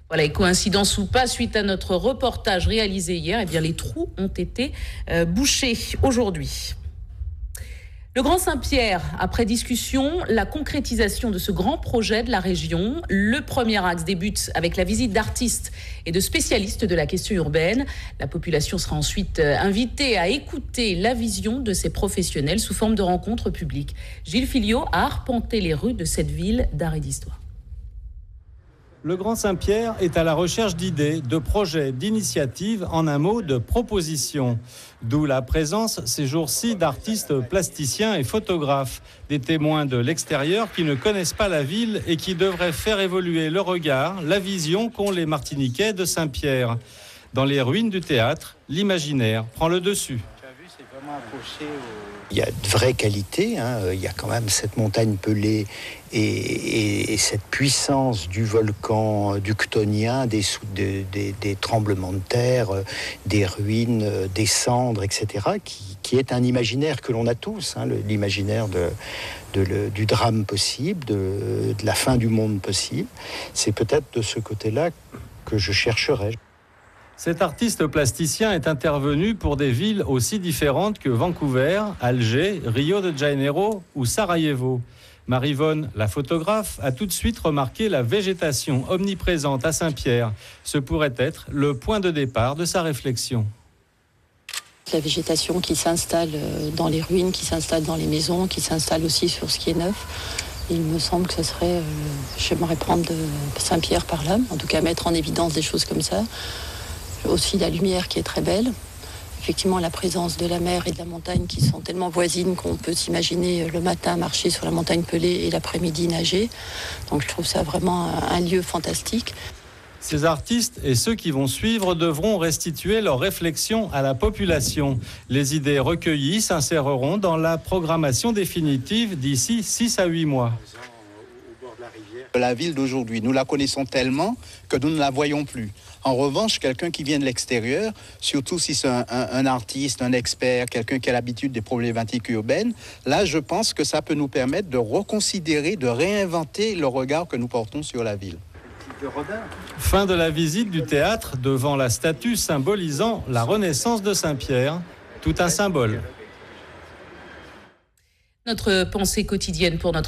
Voilà, et coïncidence ou pas, suite à notre reportage réalisé hier, eh bien, les trous ont été bouchés aujourd'hui. Le Grand Saint-Pierre, après discussion, la concrétisation de ce grand projet de la région. Le premier axe débute avec la visite d'artistes et de spécialistes de la question urbaine. La population sera ensuite invitée à écouter la vision de ces professionnels sous forme de rencontres publiques. Gilles Filliot a arpenté les rues de cette ville d'art et d'histoire. Le Grand Saint-Pierre est à la recherche d'idées, de projets, d'initiatives, en un mot, de propositions. D'où la présence ces jours-ci d'artistes plasticiens et photographes, des témoins de l'extérieur qui ne connaissent pas la ville et qui devraient faire évoluer le regard, la vision qu'ont les Martiniquais de Saint-Pierre. Dans les ruines du théâtre, l'imaginaire prend le dessus. Il y a de vraies qualités, il y a quand même cette montagne pelée et cette puissance du volcan ductonien, des tremblements de terre, des ruines, des cendres, etc., qui est un imaginaire que l'on a tous, l'imaginaire du drame possible, de la fin du monde possible. C'est peut-être de ce côté-là que je chercherai. Cet artiste plasticien est intervenu pour des villes aussi différentes que Vancouver, Alger, Rio de Janeiro ou Sarajevo. Marivonne, la photographe, a tout de suite remarqué la végétation omniprésente à Saint-Pierre. Ce pourrait être le point de départ de sa réflexion. La végétation qui s'installe dans les ruines, qui s'installe dans les maisons, qui s'installe aussi sur ce qui est neuf. Il me semble que ce serait... j'aimerais prendre Saint-Pierre par là, en tout cas mettre en évidence des choses comme ça. Aussi la lumière qui est très belle. Effectivement, la présence de la mer et de la montagne qui sont tellement voisines qu'on peut s'imaginer le matin marcher sur la montagne pelée et l'après-midi nager. Donc je trouve ça vraiment un lieu fantastique. Ces artistes et ceux qui vont suivre devront restituer leurs réflexions à la population. Les idées recueillies s'inséreront dans la programmation définitive d'ici 6 à 8 mois. La ville d'aujourd'hui, nous la connaissons tellement que nous ne la voyons plus. En revanche, quelqu'un qui vient de l'extérieur, surtout si c'est un artiste, un expert, quelqu'un qui a l'habitude des problématiques urbaines, là, je pense que ça peut nous permettre de reconsidérer, de réinventer le regard que nous portons sur la ville. Fin de la visite du théâtre devant la statue symbolisant la renaissance de Saint-Pierre. Tout un symbole. Notre pensée quotidienne pour notre